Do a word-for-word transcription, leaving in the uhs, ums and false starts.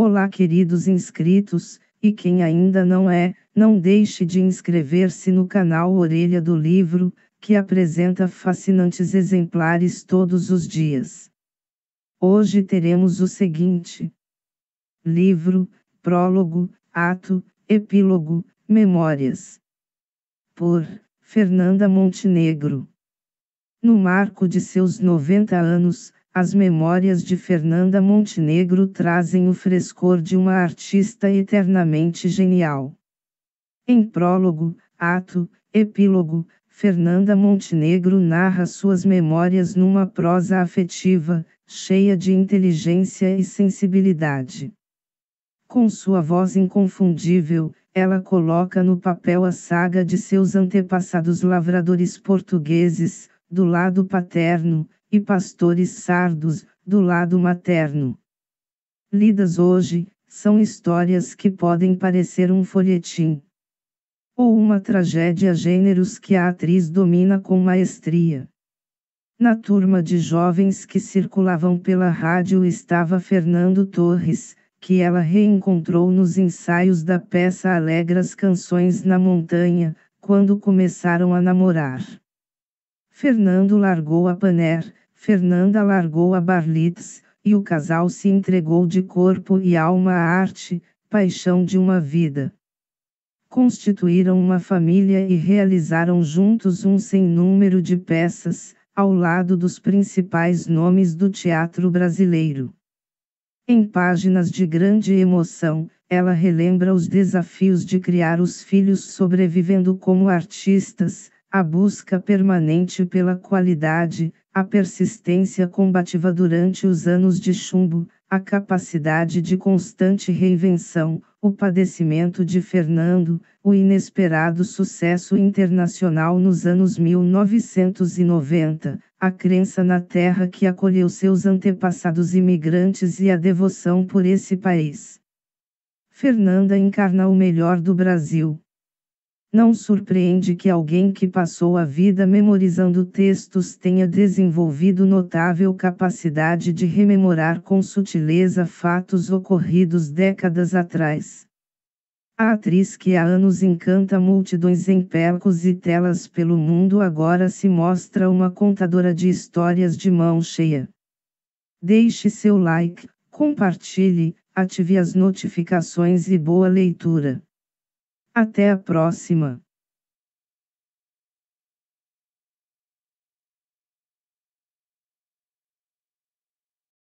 Olá, queridos inscritos, e quem ainda não é, não deixe de inscrever-se no canal Orelha do Livro, que apresenta fascinantes exemplares todos os dias. Hoje teremos o seguinte: livro, prólogo, ato, epílogo, memórias. Por Fernanda Montenegro. No marco de seus noventa anos, as memórias de Fernanda Montenegro trazem o frescor de uma artista eternamente genial. Em prólogo, ato, epílogo, Fernanda Montenegro narra suas memórias numa prosa afetiva, cheia de inteligência e sensibilidade. Com sua voz inconfundível, ela coloca no papel a saga de seus antepassados lavradores portugueses, do lado paterno, e pastores sardos, do lado materno. Lidas hoje, são histórias que podem parecer um folhetim ou uma tragédia, gêneros que a atriz domina com maestria. Na turma de jovens que circulavam pela rádio estava Fernando Torres, que ela reencontrou nos ensaios da peça Alegras Canções na Montanha, quando começaram a namorar. Fernando largou a Paner, Fernanda largou a Barlitz, e o casal se entregou de corpo e alma à arte, paixão de uma vida. Constituíram uma família e realizaram juntos um sem número de peças, ao lado dos principais nomes do teatro brasileiro. Em páginas de grande emoção, ela relembra os desafios de criar os filhos sobrevivendo como artistas, a busca permanente pela qualidade, a persistência combativa durante os anos de chumbo, a capacidade de constante reinvenção, o padecimento de Fernando, o inesperado sucesso internacional nos anos mil novecentos e noventa, a crença na terra que acolheu seus antepassados imigrantes e a devoção por esse país. Fernanda encarna o melhor do Brasil. Não surpreende que alguém que passou a vida memorizando textos tenha desenvolvido notável capacidade de rememorar com sutileza fatos ocorridos décadas atrás. A atriz que há anos encanta multidões em palcos e telas pelo mundo agora se mostra uma contadora de histórias de mão cheia. Deixe seu like, compartilhe, ative as notificações e boa leitura. Até a próxima!